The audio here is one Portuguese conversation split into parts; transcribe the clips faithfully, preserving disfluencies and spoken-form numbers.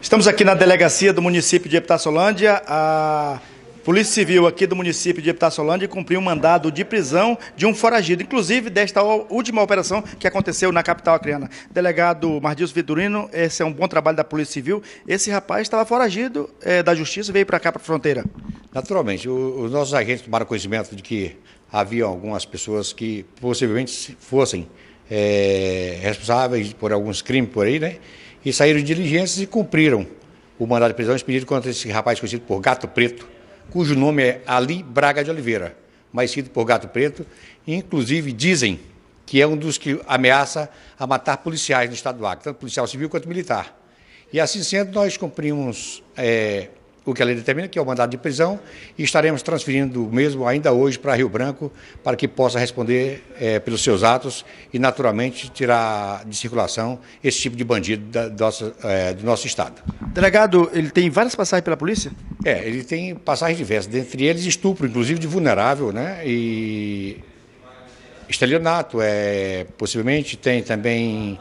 Estamos aqui na delegacia do município de Epitáciolândia. A Polícia Civil aqui do município de Epitáciolândia cumpriu um mandado de prisão de um foragido, inclusive desta última operação que aconteceu na capital acreana. Delegado Mardilson Vitorino, esse é um bom trabalho da Polícia Civil. Esse rapaz estava foragido é, da justiça e veio para cá, para a fronteira. Naturalmente, o, os nossos agentes tomaram conhecimento de que havia algumas pessoas que possivelmente fossem é, responsáveis por alguns crimes por aí, né? E saíram de diligências e cumpriram o mandado de prisão expedido contra esse rapaz conhecido por Gato Preto, cujo nome é Ali Braga de Oliveira, mais conhecido por Gato Preto, e inclusive dizem que é um dos que ameaça a matar policiais no estado do Acre, tanto policial civil quanto militar. E assim sendo, nós cumprimos é, o que a lei determina, que é o mandado de prisão, e estaremos transferindo o mesmo ainda hoje para Rio Branco, para que possa responder é, pelos seus atos e, naturalmente, tirar de circulação esse tipo de bandido da, nossa, é, do nosso estado. Delegado, ele tem várias passagens pela polícia? É, ele tem passagens diversas, dentre eles estupro, inclusive de vulnerável, né? E estelionato, é, possivelmente tem também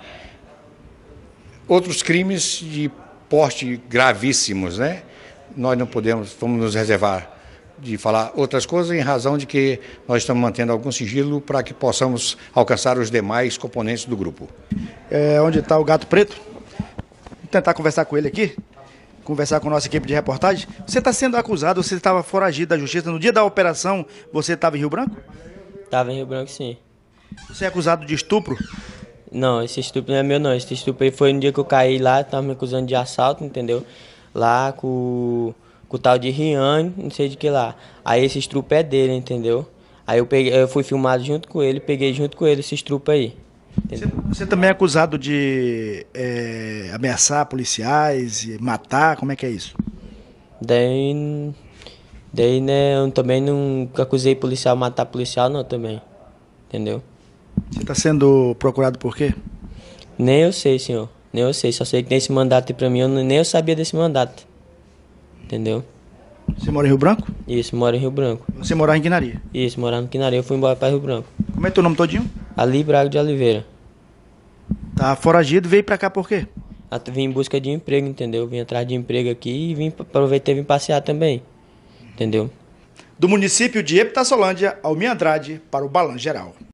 outros crimes de porte gravíssimos, né? Nós não podemos, vamos nos reservar de falar outras coisas em razão de que nós estamos mantendo algum sigilo para que possamos alcançar os demais componentes do grupo. É, onde está o Gato Preto? Vou tentar conversar com ele aqui, conversar com a nossa equipe de reportagem. Você está sendo acusado, você estava foragido da justiça. No dia da operação, você estava em Rio Branco? Estava em Rio Branco, sim. Você é acusado de estupro? Não, esse estupro não é meu, não. Esse estupro aí foi no dia que eu caí lá, estava me acusando de assalto, entendeu? Lá com, com o tal de Riane, não sei de que lá. Aí esse estupro é dele, entendeu? Aí eu, peguei, eu fui filmado junto com ele, peguei junto com ele esse estupro aí. Você, você também é acusado de é, ameaçar policiais, matar, como é que é isso? Daí, daí né, eu também não acusei policial matar policial, não, também. Entendeu? Você está sendo procurado por quê? Nem eu sei, senhor. Nem eu sei. Só sei que tem esse mandato aí pra mim. Eu nem eu sabia desse mandato. Entendeu? Você mora em Rio Branco? Isso, moro em Rio Branco. Você mora em Quinaria? Isso, morar no Quinaria. Eu fui embora pra Rio Branco. Como é teu nome todinho? Ali Braga de Oliveira. Tá foragido, veio pra cá por quê? Eu vim em busca de emprego, entendeu? Vim atrás de emprego aqui e vim, aproveitei e vim passear também. Entendeu? Do município de Epitáciolândia, Almir Andrade, para o Balanço Geral.